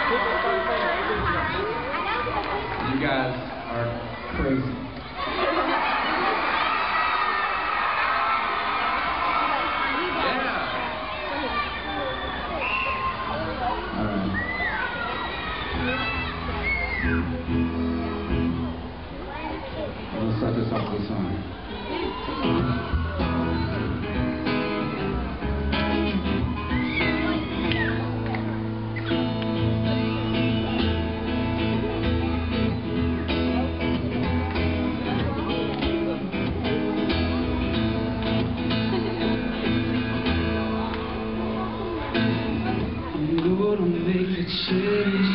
You guys are crazy. We'll start this off with a song. I'm gonna make a change.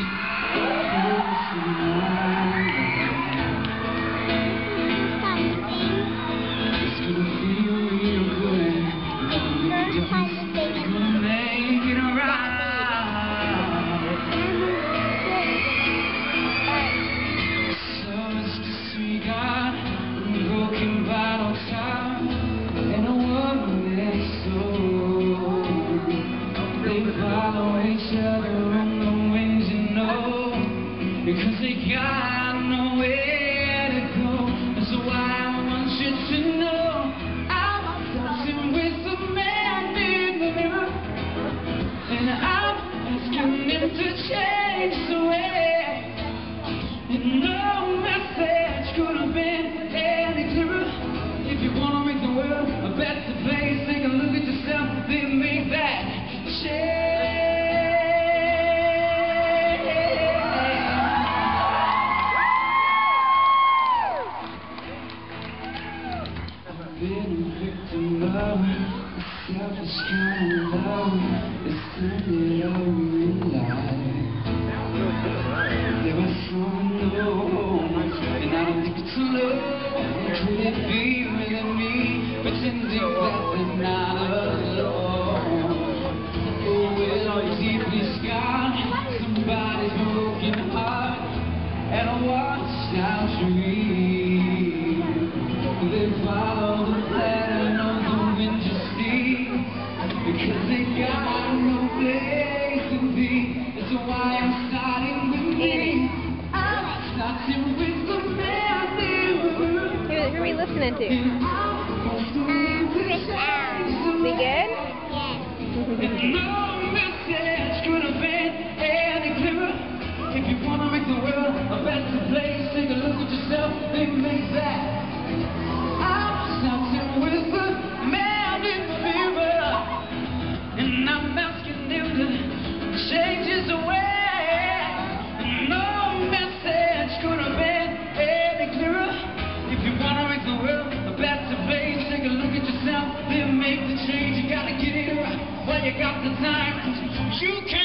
Because they got nowhere to go. That's why I want you to know I'm dancing with the man in the mirror, and I'm asking him to change the way. And no message could have been any clearer. If you want to make the world a better place, take a look at yourself, then make that change. Been a victim of selfish kind of love. It's time that I realize there was some no, and I don't think it's love. Could it be really me pretending that they're not alone? Oh well, deeply scarred, somebody's broken heart, and I watched out dream. They follow the pattern of the wind you see, because they got no place to be. That's why I'm starting with me. I'm starting with the man they were. Who are we listening to? Kris Allen. We good? Yes. No message could have been any clearer. If you want to make the world a better place, take a look at yourself, then make that. Nothing with the man in the mirror, and I'm asking him to change his way. No message could have been any clearer. If you want to make the world a better place, take a look at yourself, then make the change. You gotta get it right while you got the time. You can